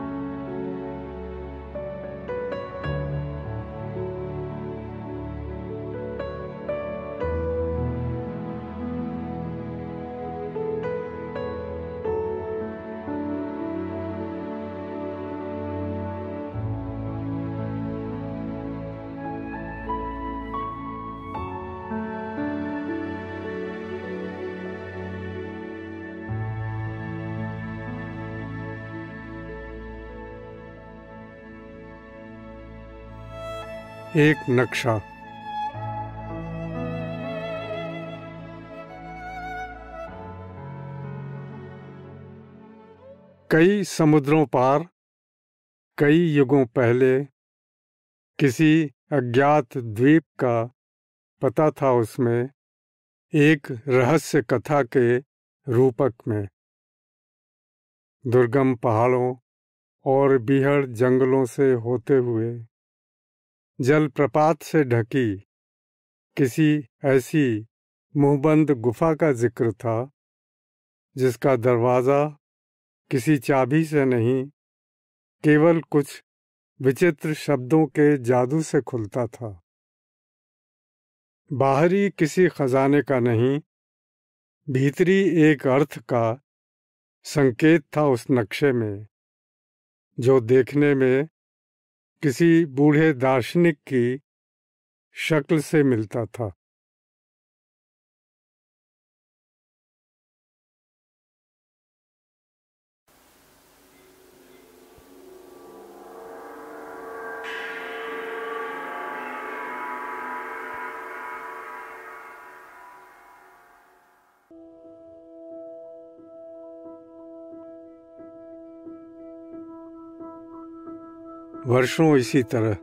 एक नक्शा। कई समुद्रों पार, कई युगों पहले, किसी अज्ञात द्वीप का पता था उसमें, एक रहस्य कथा के रूपक में। दुर्गम पहाड़ों और बीहड़ जंगलों से होते हुए जलप्रपात से ढकी किसी ऐसी मुंहबंद गुफा का जिक्र था, जिसका दरवाजा किसी चाबी से नहीं, केवल कुछ विचित्र शब्दों के जादू से खुलता था। बाहरी किसी खजाने का नहीं, भीतरी एक अर्थ का संकेत था उस नक्शे में, जो देखने में किसी बूढ़े दार्शनिक की शक्ल से मिलता था। वर्षों इसी तरह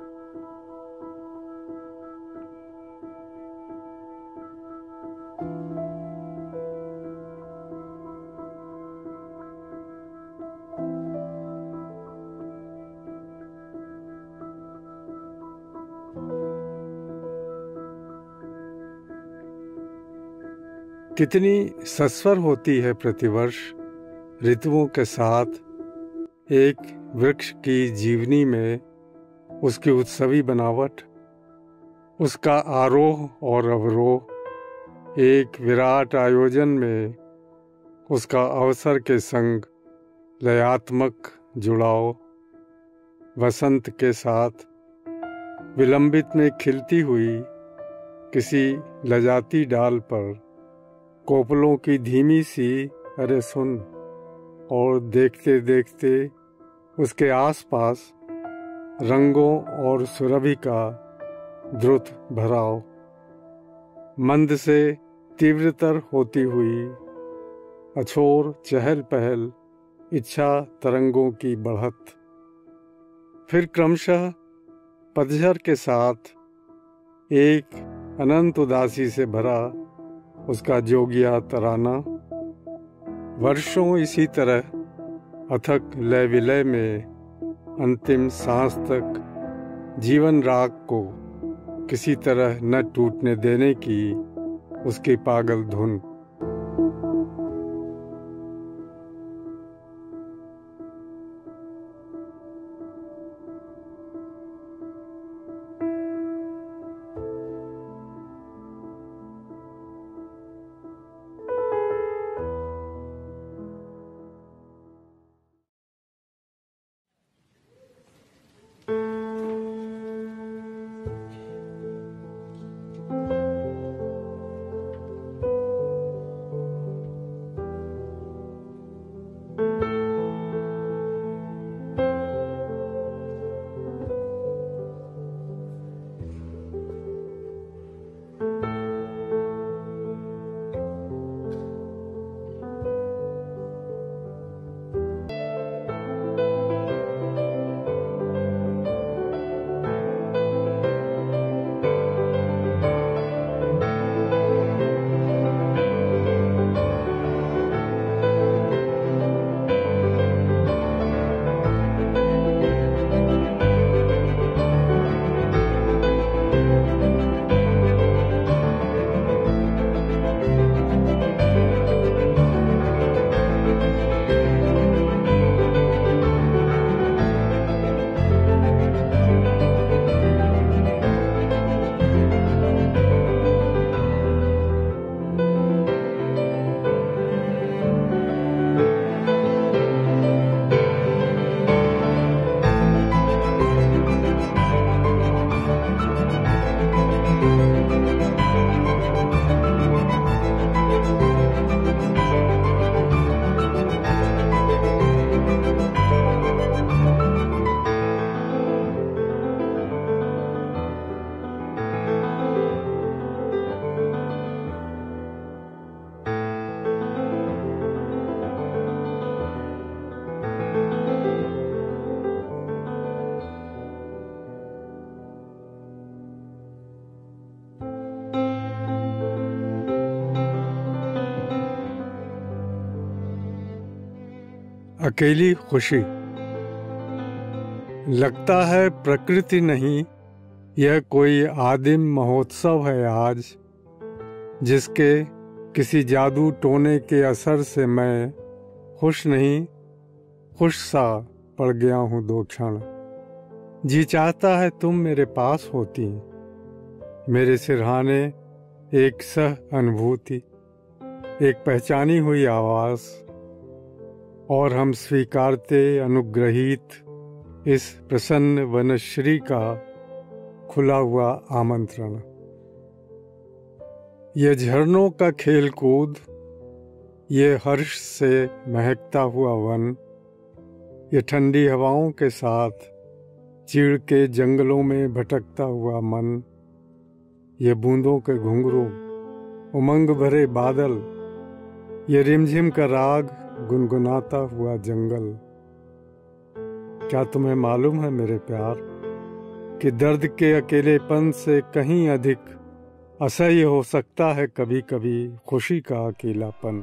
कितनी सस्वर होती है प्रतिवर्ष ऋतुओं के साथ एक वृक्ष की जीवनी में उसकी उत्सवी बनावट, उसका आरोह और अवरोह, एक विराट आयोजन में उसका अवसर के संग लयात्मक जुड़ाव, वसंत के साथ विलंबित में खिलती हुई किसी लजाती डाल पर कोपलों की धीमी सी अरे सुन, और देखते देखते उसके आसपास रंगों और सुरभि का द्रुत भराव, मंद से तीव्रतर होती हुई अछोर चहल पहल, इच्छा तरंगों की बढ़त, फिर क्रमशः पतझड़ के साथ एक अनंत उदासी से भरा उसका जोगिया तराना। वर्षों इसी तरह अथक लय विलय में अंतिम सांस तक जीवन राग को किसी तरह न टूटने देने की उसकी पागल धुन। अकेली खुशी। लगता है प्रकृति नहीं, यह कोई आदिम महोत्सव है आज, जिसके किसी जादू टोने के असर से मैं खुश नहीं खुश सा पड़ गया हूँ दो क्षण। जी चाहता है तुम मेरे पास होती, मेरे सिरहाने एक सह अनुभूति, एक पहचानी हुई आवाज, और हम स्वीकारते अनुग्रहित इस प्रसन्न वनश्री का खुला हुआ आमंत्रण। ये झरनों का खेल कूद, ये हर्ष से महकता हुआ वन, ये ठंडी हवाओं के साथ चीड़ के जंगलों में भटकता हुआ मन, ये बूंदों के घुंघरू, उमंग भरे बादल, ये रिमझिम का राग गुनगुनाता हुआ जंगल। क्या तुम्हें मालूम है मेरे प्यार कि दर्द के अकेलेपन से कहीं अधिक असह्य हो सकता है कभी कभी खुशी का अकेलापन।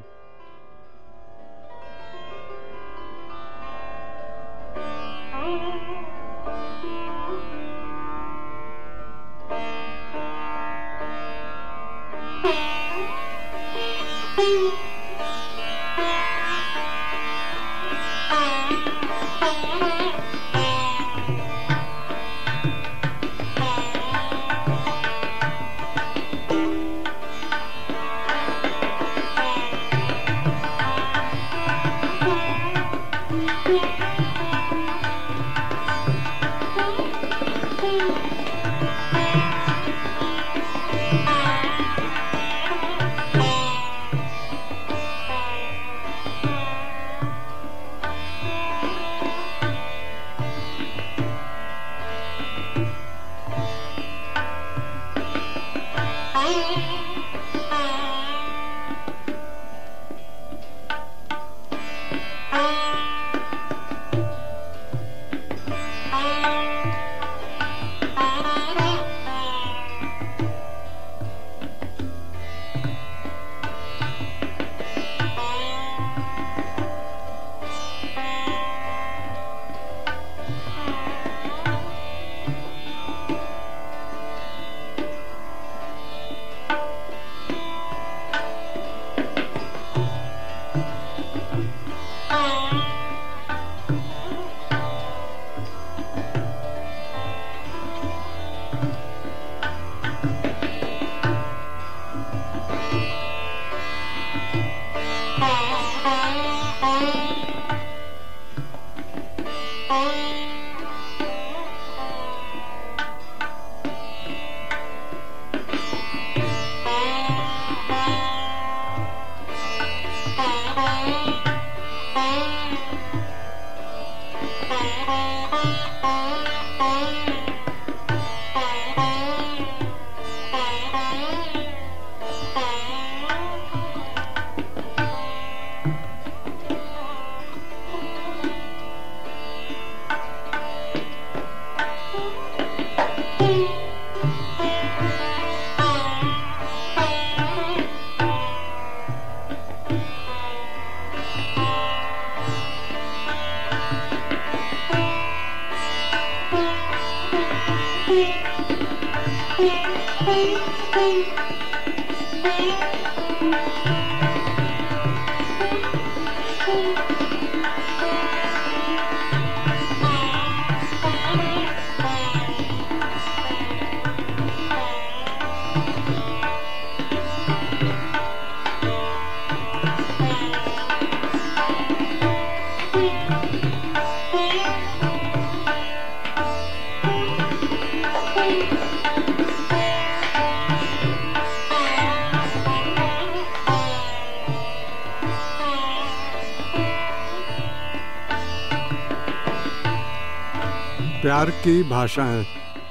प्यार की भाषाएं।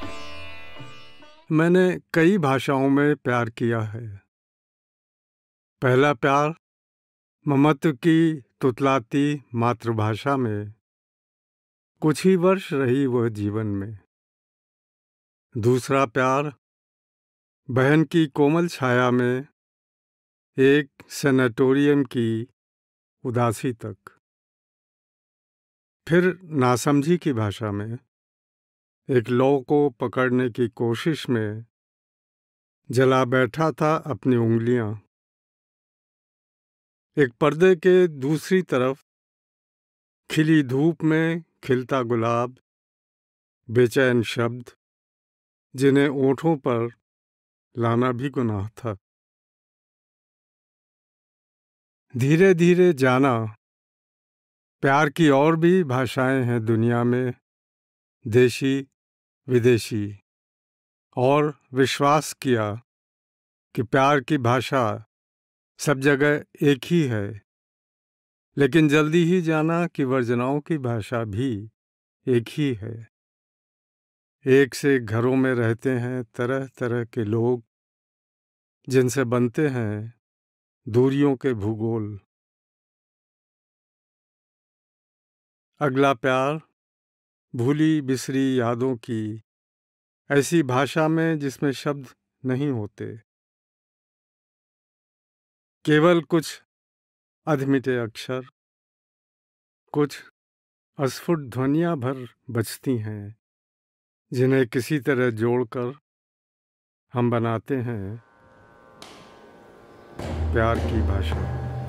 मैंने कई भाषाओं में प्यार किया है। पहला प्यार ममत्व की तुतलाती मातृभाषा में, कुछ ही वर्ष रही वह जीवन में। दूसरा प्यार बहन की कोमल छाया में, एक सैनेटोरियम की उदासी तक। फिर नासमझी की भाषा में एक लौ को पकड़ने की कोशिश में जला बैठा था अपनी उंगलियां। एक पर्दे के दूसरी तरफ खिली धूप में खिलता गुलाब, बेचैन शब्द जिन्हें ओंठों पर लाना भी गुनाह था। धीरे धीरे जाना प्यार की और भी भाषाएं हैं दुनिया में, देशी विदेशी, और विश्वास किया कि प्यार की भाषा सब जगह एक ही है। लेकिन जल्दी ही जाना कि वर्जनाओं की भाषा भी एक ही है। एक से एक घरों में रहते हैं तरह तरह के लोग, जिनसे बनते हैं दूरियों के भूगोल। अगला प्यार भूली बिसरी यादों की ऐसी भाषा में जिसमें शब्द नहीं होते, केवल कुछ अधमिटे अक्षर, कुछ अस्फुट ध्वनियां भर बजती हैं, जिन्हें किसी तरह जोड़कर हम बनाते हैं प्यार की भाषा।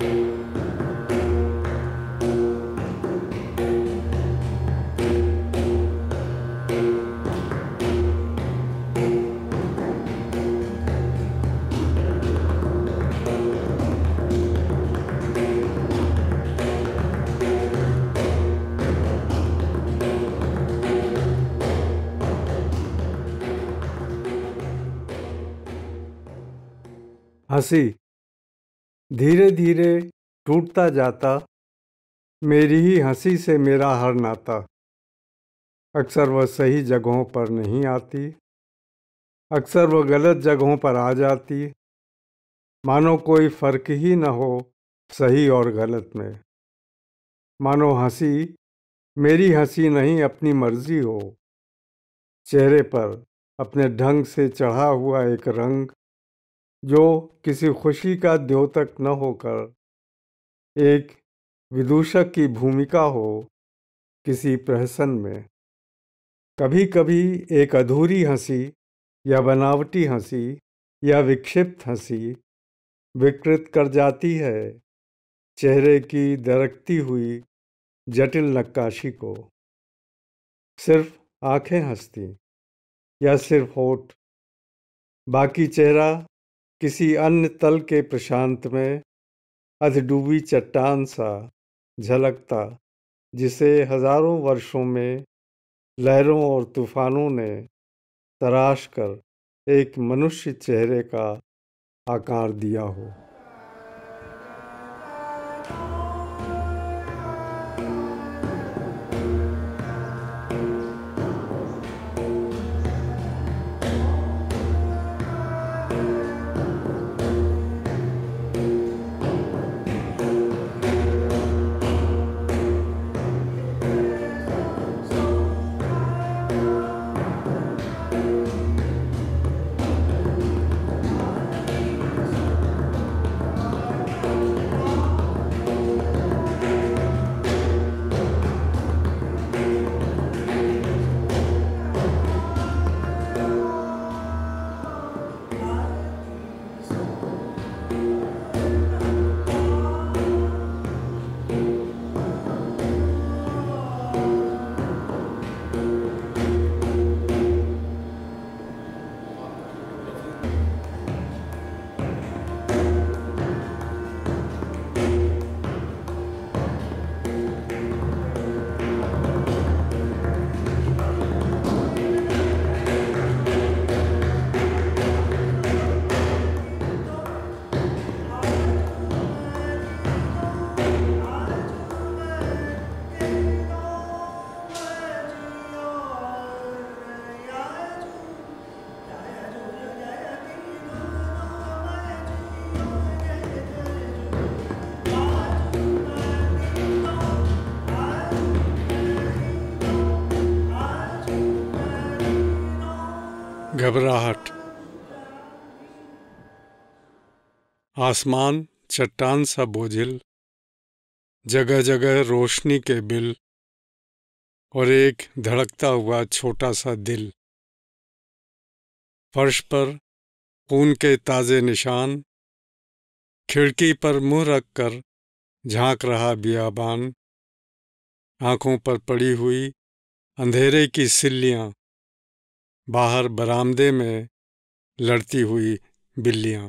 हंसी धीरे धीरे टूटता जाता, मेरी ही हंसी से मेरा हर नाता। अक्सर वह सही जगहों पर नहीं आती, अक्सर वह गलत जगहों पर आ जाती, मानो कोई फर्क ही न हो सही और गलत में। मानो हंसी मेरी हंसी नहीं अपनी मर्जी हो, चेहरे पर अपने ढंग से चढ़ा हुआ एक रंग, जो किसी खुशी का द्योतक न होकर एक विदूषक की भूमिका हो किसी प्रहसन में। कभी कभी एक अधूरी हंसी या बनावटी हंसी या विक्षिप्त हंसी विकृत कर जाती है चेहरे की दरकती हुई जटिल नक्काशी को। सिर्फ आंखें हंसती या सिर्फ होठ, बाकी चेहरा किसी अन्य तल के प्रशांत में अधडूबी चट्टान सा झलकता, जिसे हजारों वर्षों में लहरों और तूफानों ने तराश कर एक मनुष्य चेहरे का आकार दिया हो। घबराहट। आसमान चट्टान सा बोझिल, जगह जगह रोशनी के बिल, और एक धड़कता हुआ छोटा सा दिल। फर्श पर खून के ताजे निशान, खिड़की पर मुंह रखकर झांक रहा बियाबान, आंखों पर पड़ी हुई अंधेरे की सिल्लियां, बाहर बरामदे में लड़ती हुई बिल्लियां।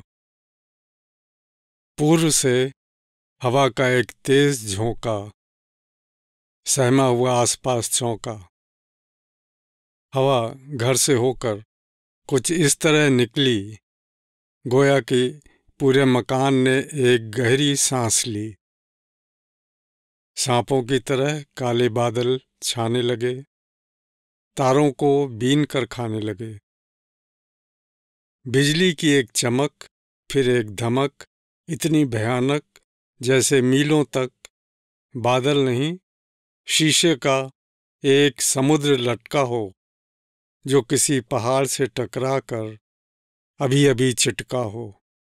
पूर्व से हवा का एक तेज झोंका सहमा हुआ आसपास चौंका। हवा घर से होकर कुछ इस तरह निकली, गोया कि पूरे मकान ने एक गहरी सांस ली। सांपों की तरह काले बादल छाने लगे, तारों को बीन कर खाने लगे। बिजली की एक चमक, फिर एक धमक, इतनी भयानक जैसे मीलों तक बादल नहीं, शीशे का एक समुद्र लटका हो जो किसी पहाड़ से टकरा कर अभी अभी चिटका हो।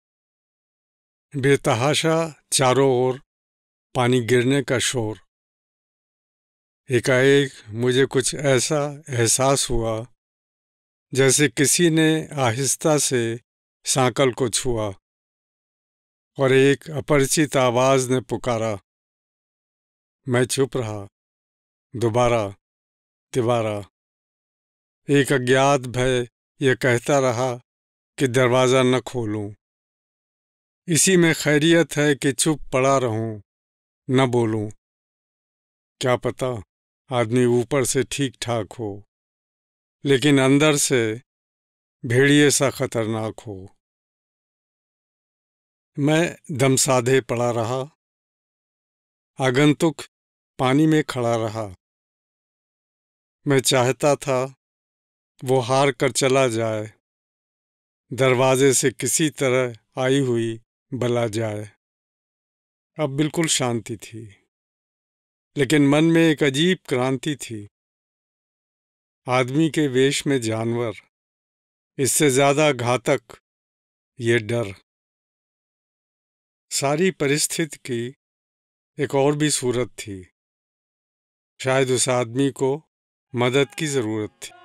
बेतहाशा चारों ओर पानी गिरने का शोर। एकाएक मुझे कुछ ऐसा एहसास हुआ जैसे किसी ने आहिस्ता से सांकल को छुआ और एक अपरिचित आवाज ने पुकारा। मैं चुप रहा। दोबारा, तिबारा। एक अज्ञात भय यह कहता रहा कि दरवाज़ा न खोलूं। इसी में खैरियत है कि चुप पड़ा रहूं, न बोलूं। क्या पता आदमी ऊपर से ठीक ठाक हो, लेकिन अंदर से भेड़िए सा खतरनाक हो। मैं दम साधे पड़ा रहा। आगंतुक पानी में खड़ा रहा। मैं चाहता था वो हार कर चला जाए, दरवाजे से किसी तरह आई हुई बला जाए। अब बिल्कुल शांति थी, लेकिन मन में एक अजीब क्रांति थी। आदमी के वेश में जानवर, इससे ज्यादा घातक ये डर। सारी परिस्थिति की एक और भी सूरत थी। शायद उस आदमी को मदद की जरूरत थी।